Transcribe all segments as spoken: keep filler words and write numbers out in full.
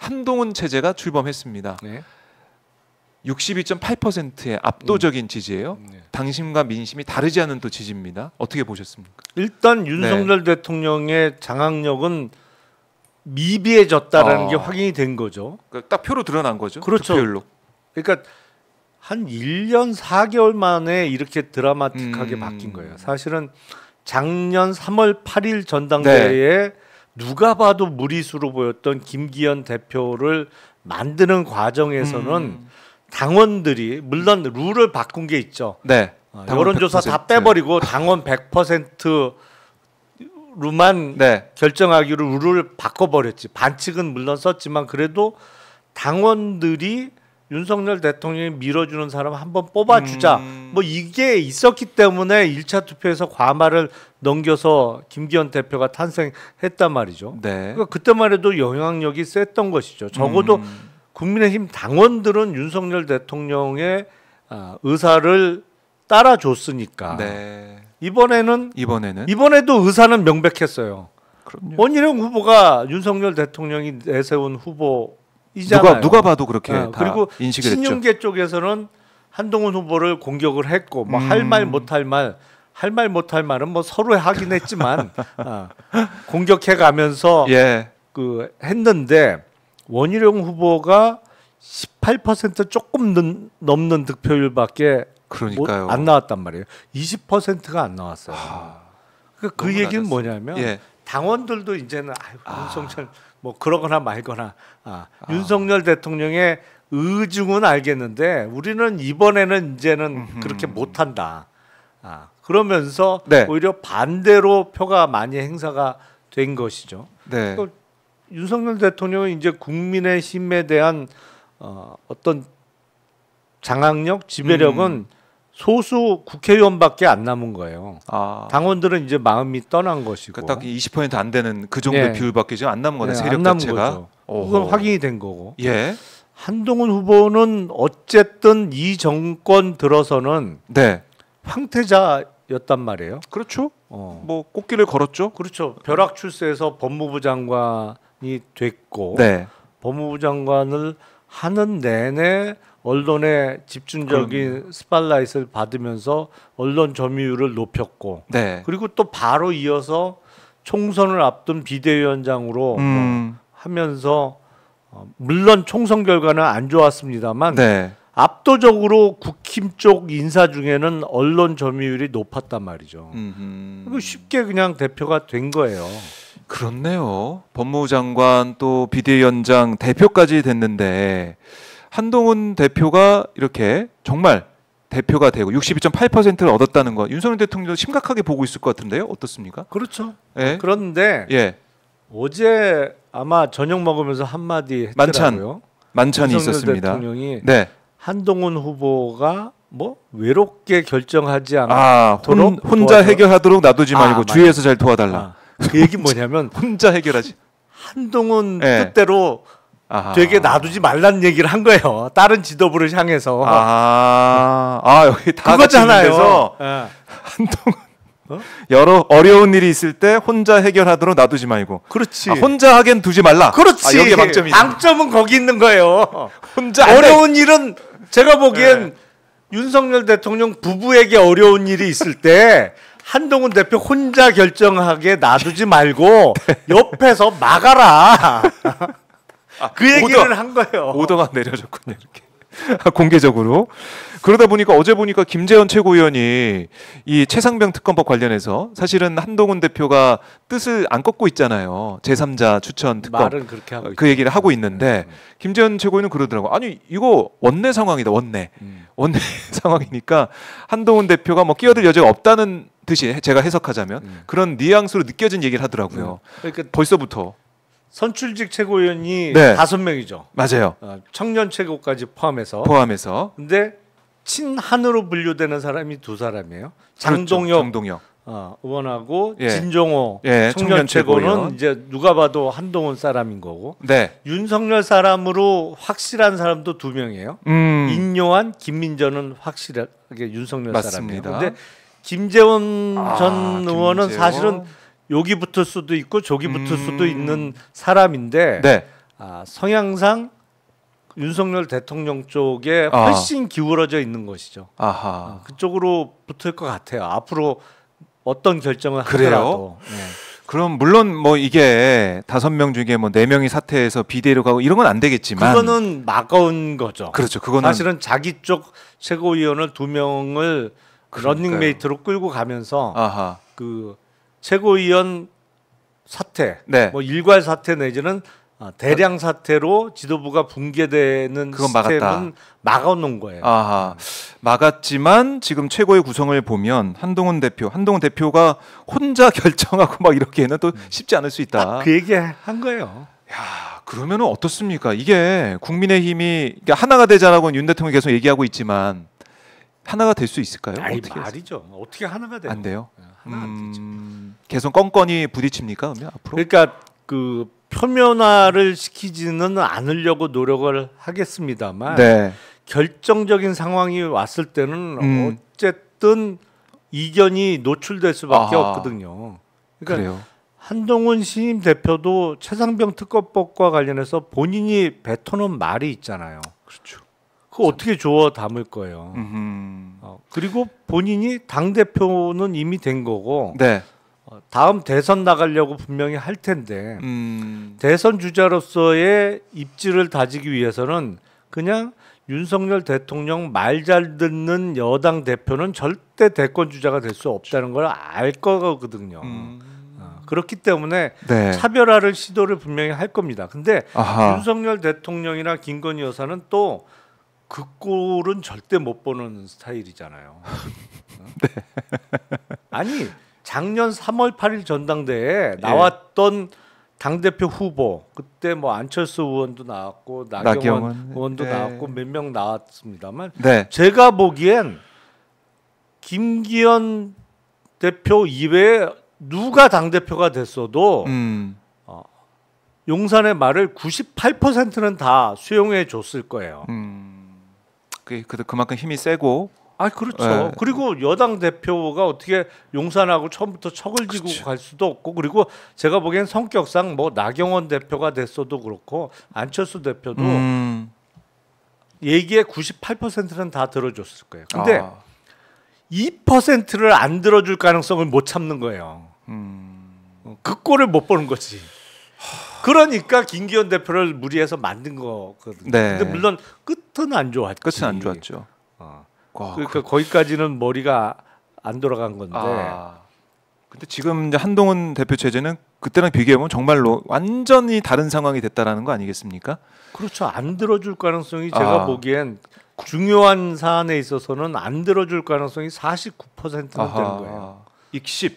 한동훈 체제가 출범했습니다. 네. 육십이 점 팔 퍼센트의 압도적인 음. 지지예요. 네. 당심과 민심이 다르지 않은 또 지지입니다. 어떻게 보셨습니까? 일단 윤석열 네. 대통령의 장악력은 미비해졌다라는 어. 게 확인이 된 거죠. 그러니까 딱 표로 드러난 거죠. 그렇죠. 득표율로. 그러니까 한 일 년 사 개월 만에 이렇게 드라마틱하게 음. 바뀐 거예요. 사실은 작년 삼월 팔일 전당대회에 네. 누가 봐도 무리수로 보였던 김기현 대표를 만드는 과정에서는 음. 당원들이 물론 룰을 바꾼 게 있죠. 네. 어, 여론조사 백 퍼센트. 다 빼버리고 당원 백 퍼센트로만 네. 결정하기로 룰을 바꿔버렸지. 반칙은 물론 썼지만 그래도 당원들이 윤석열 대통령이 밀어주는 사람 한번 뽑아주자. 음. 뭐 이게 있었기 때문에 일 차 투표에서 과마를 넘겨서 김기현 대표가 탄생했단 말이죠. 네. 그러니까 그때만 해도 영향력이 셌던 것이죠. 적어도 음. 국민의힘 당원들은 윤석열 대통령의 의사를 따라줬으니까. 네. 이번에는 이번에는 이번에도 의사는 명백했어요. 그럼요. 원희룡 후보가 윤석열 대통령이 내세운 후보이잖아요. 누가 누가 봐도 그렇게 네. 다 그리고 인식을 했죠. 친윤계 쪽에서는 한동훈 후보를 공격을 했고 뭐 할 말 못할 말 할 말 못할 말은 뭐 서로 하긴 했지만 어, 공격해가면서 예. 그 했는데. 원희룡 후보가 십팔 퍼센트 조금 는, 넘는 득표율밖에 그러니까요. 못, 안 나왔단 말이에요. 이십 퍼센트가 안 나왔어요. 아, 그러니까 그 얘기는 낮았어요. 뭐냐면 예. 당원들도 이제는 아유, 아. 윤석열 뭐 그러거나 말거나 아, 아. 윤석열 대통령의 의중은 알겠는데 우리는 이번에는 이제는 음흠. 그렇게 못한다. 아, 그러면서 네. 오히려 반대로 표가 많이 행사가 된 것이죠. 네. 그러니까 윤석열 대통령은 이제 국민의힘에 대한 어, 어떤 장악력, 지배력은 음. 소수 국회의원밖에 안 남은 거예요. 아. 당원들은 이제 마음이 떠난 것이고. 그러니까 딱 이십 퍼센트 안 되는 그 정도의 네. 비율밖에 지금 안 남은 거네. 네, 세력 안 남은 자체가. 거죠. 그건 확인이 된 거고. 예. 한동훈 후보는 어쨌든 이 정권 들어서는 네. 황태자였단 말이에요. 그렇죠. 어. 뭐 꽃길을 걸었죠. 그렇죠. 벼락 출세해서 법무부 장관이 됐고 네. 법무부 장관을 하는 내내 언론의 집중적인 그럼. 스팟라이트를 받으면서 언론 점유율을 높였고 네. 그리고 또 바로 이어서 총선을 앞둔 비대위원장으로 음. 뭐 하면서 어, 물론 총선 결과는 안 좋았습니다만 네. 압도적으로 국힘 쪽 인사 중에는 언론 점유율이 높았단 말이죠. 그리고 쉽게 그냥 대표가 된 거예요. 그렇네요. 법무부 장관 또 비대위원장 대표까지 됐는데 한동훈 대표가 이렇게 정말 대표가 되고 육십이 점 팔 퍼센트를 얻었다는 거 윤석열 대통령도 심각하게 보고 있을 것 같은데요. 어떻습니까? 그렇죠. 예? 그런데 예. 어제 아마 저녁 먹으면서 한마디 했더라고요. 만찬, 만찬이 있었습니다. 대통령이 네. 한동훈 후보가 뭐 외롭게 결정하지 않도록 아, 혼, 혼자 도와줘. 해결하도록 놔두지 말고 아, 주위에서 잘 도와달라. 아, 그 얘기 뭐냐면 혼자 해결하지. 한동훈 네. 뜻대로 아하. 되게 놔두지 말란 얘기를 한 거예요. 다른 지도부를 향해서. 아, 아 여기 다 그거잖아요. 네. 한동훈 어? 여러 어려운 일이 있을 때 혼자 해결하도록 놔두지 말고. 그렇지. 아, 혼자 하기엔 두지 말라. 그렇지. 아, 여기 방점이죠. 방점은 거기 있는 거예요. 혼자 어려운 일은 제가 보기엔 네. 윤석열 대통령 부부에게 어려운 일이 있을 때 한동훈 대표 혼자 결정하게 놔두지 말고 네. 옆에서 막아라. 아, 그 얘기를 오더, 한 거예요. 오더가 내려졌군요. 이렇게 공개적으로. 그러다 보니까 어제 보니까 김재원 최고위원이 이 최상병 특검법 관련해서 사실은 한동훈 대표가 뜻을 안 꺾고 있잖아요. 제삼자 추천 특검. 말은 그렇게 하고 그 얘기를 하고 있는데 음. 김재원 최고위원은 그러더라고. 아니 이거 원내 상황이다. 원내. 음. 원내 상황이니까 한동훈 대표가 뭐 끼어들 여지가 없다는 듯이 제가 해석하자면 음. 그런 뉘앙스로 느껴진 얘기를 하더라고요. 음. 그러니까 벌써부터. 선출직 최고위원이 네. 다섯 명이죠. 맞아요. 어, 청년 최고까지 포함해서. 포함해서. 근데 친한으로 분류되는 사람이 두 사람이에요. 장동혁, 그렇죠. 장동혁. 어, 의원하고 예. 진종호 예, 청년, 청년 최고는 최고위원. 이제 누가 봐도 한동훈 사람인 거고. 네. 윤석열 사람으로 확실한 사람도 두 명이에요. 음. 인요한, 김민전은 확실하게 윤석열 맞습니다. 사람이에요. 근데 김재원 아, 전 의원은 김재원. 사실은 여기 붙을 수도 있고 저기 붙을 음. 수도 있는 사람인데 네. 아, 성향상 윤석열 대통령 쪽에 아. 훨씬 기울어져 있는 것이죠. 아하. 아, 그쪽으로 붙을 것 같아요. 앞으로 어떤 결정을 그래요? 하더라도. 네. 그럼 물론 뭐 이게 다섯 명 중에 뭐 네 명이 사퇴해서 비대위로 가고 이런 건 안 되겠지만 그거는 막아온 거죠. 그렇죠. 그거는 사실은 자기 쪽 최고위원을 두 명을 그러니까요. 런닝메이트로 끌고 가면서 아하. 그 최고위원 사퇴, 네. 뭐 일괄 사퇴 내지는 어, 대량 사퇴로 지도부가 붕괴되는 그건 막았다. 시스템은 막아놓은 거예요. 아하. 막았지만 지금 최고의 구성을 보면 한동훈 대표, 한동훈 대표가 혼자 결정하고 막 이렇게는 또 쉽지 않을 수 있다. 그 얘기 한 거예요. 야, 그러면은 어떻습니까? 이게 국민의힘이 그러니까 하나가 되자라고 윤 대통령이 계속 얘기하고 있지만 하나가 될 수 있을까요? 아니, 어떻게 말이죠. 어떻게 하나가 돼요? 안 돼요? 하나 안 되죠. 음, 계속 껌껌이 부딪힙니까? 그러면 앞으로? 그러니까 그 표면화를 시키지는 않으려고 노력을 하겠습니다만 네. 결정적인 상황이 왔을 때는 음. 어쨌든 이견이 노출될 수밖에 아하. 없거든요. 그러니까 그래요. 한동훈 신임 대표도 최상병 특검법과 관련해서 본인이 뱉어놓은 말이 있잖아요. 그렇죠. 그거 어떻게 주워 담을 거예요. 음흠. 어, 그리고 본인이 당 대표는 이미 된 거고 네. 어, 다음 대선 나가려고 분명히 할 텐데 음. 대선 주자로서의 입지를 다지기 위해서는 그냥 윤석열 대통령 말 잘 듣는 여당 대표는 절대 대권 주자가 될 수 없다는 걸 알 거거든요. 음. 어, 그렇기 때문에 네. 차별화를 시도를 분명히 할 겁니다. 근데 아하. 윤석열 대통령이나 김건희 여사는 또 그 꼴은 절대 못 보는 스타일이잖아요. 네. 아니 작년 삼월 팔일 전당대회에 나왔던 당대표 후보 그때 뭐 안철수 의원도 나왔고 나경원, 나경원. 의원도 네. 나왔고 몇 명 나왔습니다만 네. 제가 보기엔 김기현 대표 이외에 누가 당대표가 됐어도 음. 용산의 말을 구십팔 퍼센트는 다 수용해 줬을 거예요. 음. 그 그만큼 힘이 세고 아 그렇죠. 네. 그리고 여당 대표가 어떻게 용산하고 처음부터 척을 지고 그렇죠. 갈 수도 없고 그리고 제가 보기엔 성격상 뭐 나경원 대표가 됐어도 그렇고 안철수 대표도 음. 얘기의 구십팔 퍼센트는 다 들어줬을 거예요. 근데 아. 이 퍼센트를 안 들어줄 가능성을 못 참는 거예요. 음. 그 꼴을 못 보는 거지. 그러니까 김기현 대표를 무리해서 만든 거거든요. 네. 근데 물론 끝은 안 좋았지. 끝은 안 좋았죠. 어. 와, 그러니까 거기까지는 머리가 안 돌아간 건데. 아. 근데 지금 이제 한동훈 대표 체제는 그때랑 비교해보면 정말로 완전히 다른 상황이 됐다라는 거 아니겠습니까? 그렇죠. 안 들어줄 가능성이 제가 아. 보기엔 중요한 사안에 있어서는 안 들어줄 가능성이 사십구 퍼센트는 아하. 되는 거예요. 익십,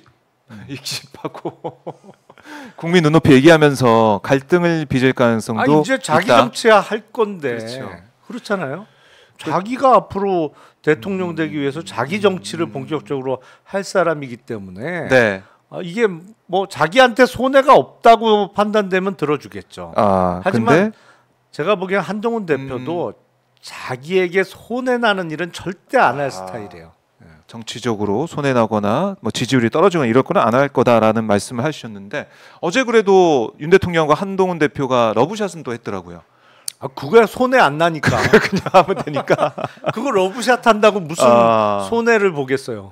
익십하고 국민 눈높이 얘기하면서 갈등을 빚을 가능성도 아 이제 자기 있다. 정치야 할 건데 그렇죠. 그렇잖아요. 자기가 앞으로 대통령 되기 위해서 자기 정치를 본격적으로 할 사람이기 때문에 네. 아, 이게 뭐 자기한테 손해가 없다고 판단되면 들어주겠죠. 아, 하지만 근데 제가 보기엔 한동훈 대표도 자기에게 손해 나는 일은 절대 안 할 아. 스타일이에요. 정치적으로 손해 나거나 뭐 지지율이 떨어지거나 이럴 거는 안 할 거다라는 말씀을 하셨는데 어제 그래도 윤 대통령과 한동훈 대표가 러브샷은 또 했더라고요. 아, 그거야 손해 안 나니까 그냥 하면 되니까. 그거 러브샷 한다고 무슨 아. 손해를 보겠어요.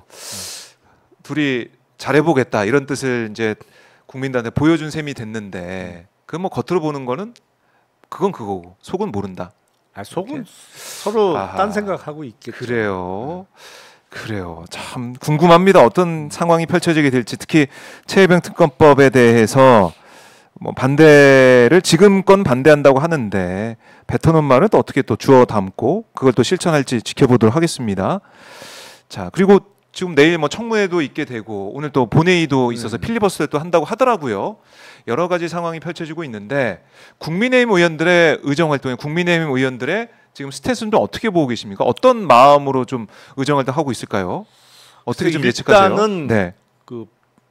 둘이 잘해보겠다 이런 뜻을 이제 국민들한테 보여준 셈이 됐는데 그 뭐 겉으로 보는 거는 그건 그거고 속은 모른다. 아, 속은 이렇게? 서로 아하. 딴 생각하고 있겠죠. 그래요. 그래요. 참 궁금합니다. 어떤 상황이 펼쳐지게 될지 특히 최혜병 특검법에 대해서 뭐 반대를 지금껏 반대한다고 하는데 뱉어놓은 말은 또 어떻게 또 주워 담고 그걸 또 실천할지 지켜보도록 하겠습니다. 자 그리고 지금 내일 뭐 청문회도 있게 되고 오늘 또 본회의도 있어서 음. 필리버스터를 또 한다고 하더라고요. 여러 가지 상황이 펼쳐지고 있는데 국민의힘 의원들의 의정 활동에 국민의힘 의원들의 지금 스탯은 좀 어떻게 보고 계십니까? 어떤 마음으로 좀 의정 활동하고 있을까요? 어떻게 좀 예측하세요? 일단은 네. 그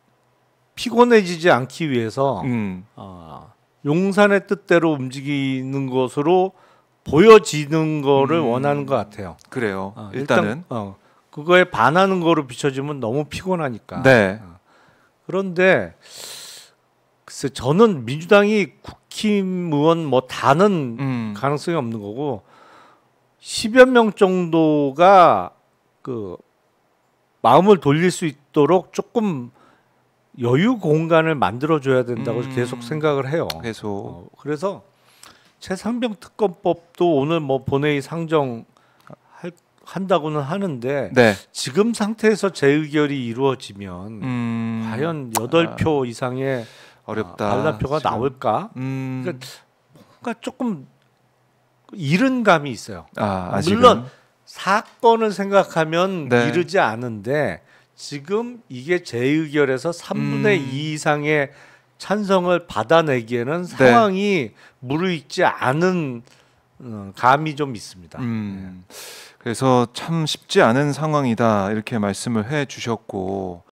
피곤해지지 않기 위해서 음. 어, 용산의 뜻대로 움직이는 것으로 보여지는 거를 음. 원하는 것 같아요. 그래요. 어, 일단은 일단, 어, 그거에 반하는 거로 비춰지면 너무 피곤하니까. 네. 어. 그런데 글쎄 저는 민주당이 국힘의원 뭐 다는 음. 가능성이 없는 거고 십여 명 정도가 그 마음을 돌릴 수 있도록 조금 여유 공간을 만들어 줘야 된다고 음. 계속 생각을 해요. 계속. 어, 그래서 최상병 특검법도 오늘 뭐 본회의 상정 할, 한다고는 하는데 네. 지금 상태에서 재의결이 이루어지면 음. 과연 여덟 표 이상의 어렵다. 아, 반란표가 지금. 나올까? 음. 그러니까 뭔가 조금 이른 감이 있어요. 아, 아직은. 물론 사건을 생각하면 네. 이르지 않은데 지금 이게 재의결에서 삼분의 음. 이 이상의 찬성을 받아내기에는 상황이 무르익지 않은 어, 감이 좀 있습니다. 음. 그래서 참 쉽지 않은 상황이다 이렇게 말씀을 해 주셨고